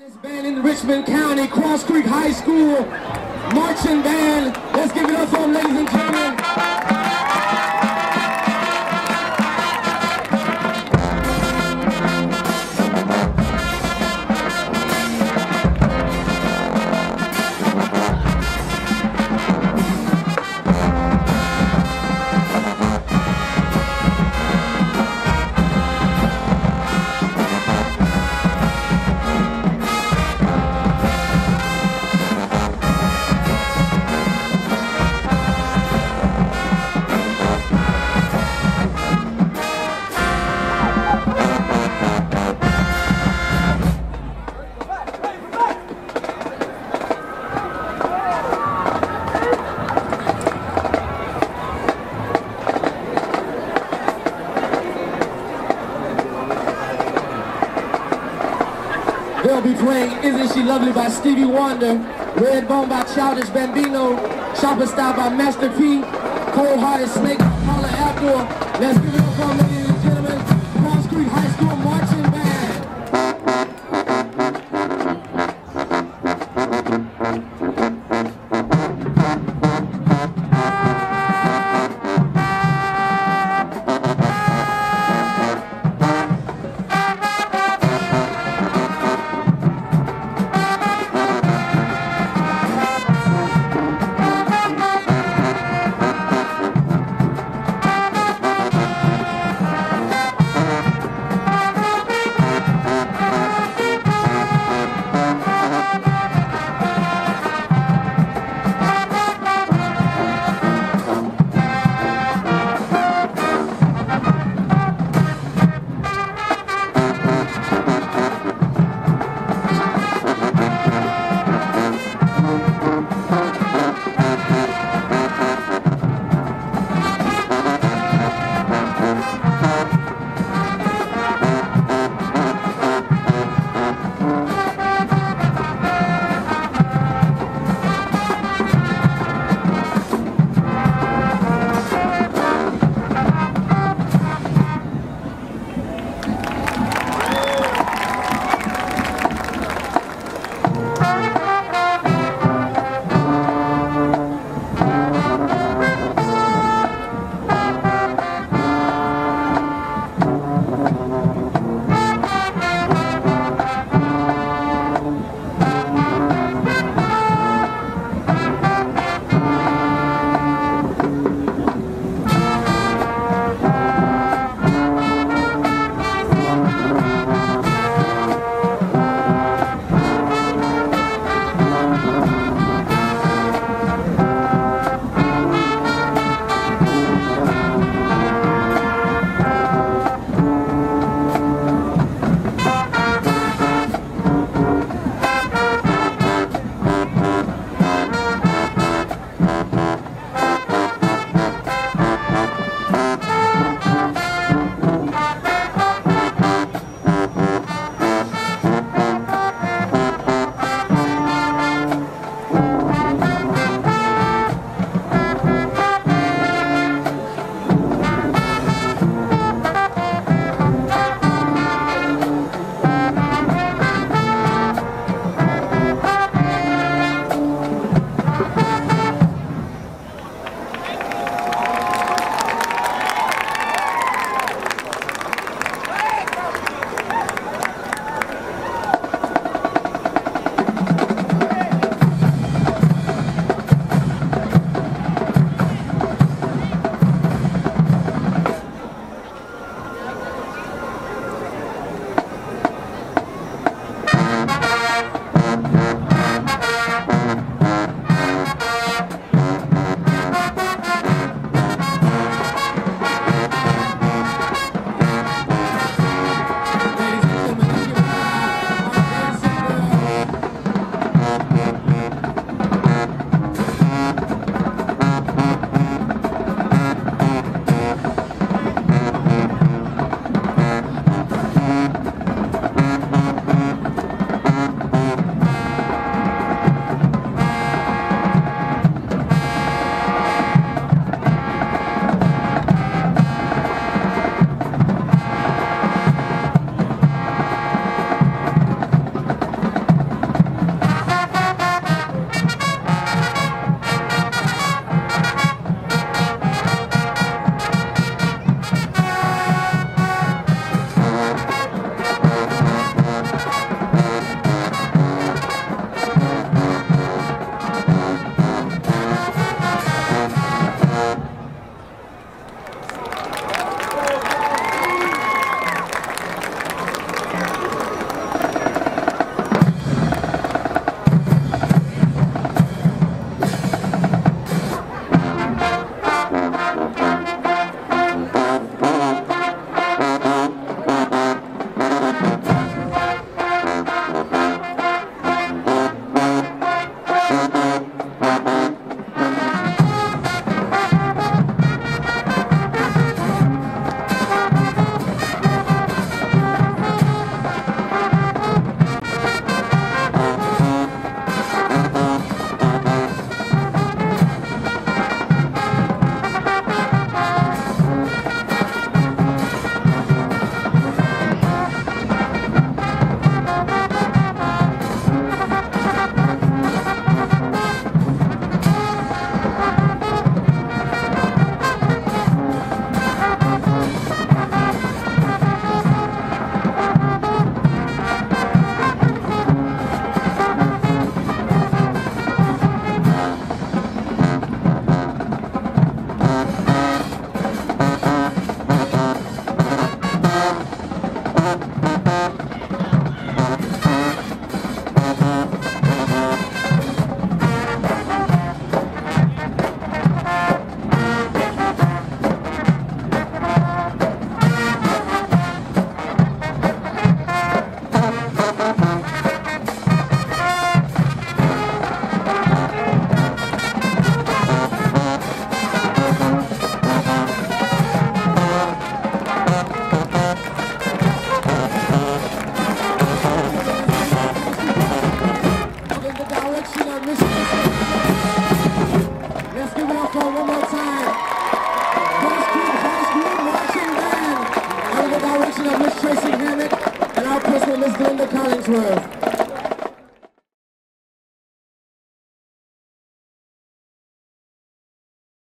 Band in Richmond County, Cross Creek High School marching band. Let's give it up for them, ladies and gentlemen. They'll be playing Isn't She Lovely by Stevie Wonder, Redbone by Childish Bambino, Chopper Style by Master P, Cold Hearted Snake by Paula Abdul. Let's give it up for them, ladies and gentlemen. Cross Creek High School marching band. Miss Tracy. Let's give it up for one more time. First Creek High School Marching Band under the direction of Miss Tracy Hammett and our principal, Miss Glenda Collingsworth.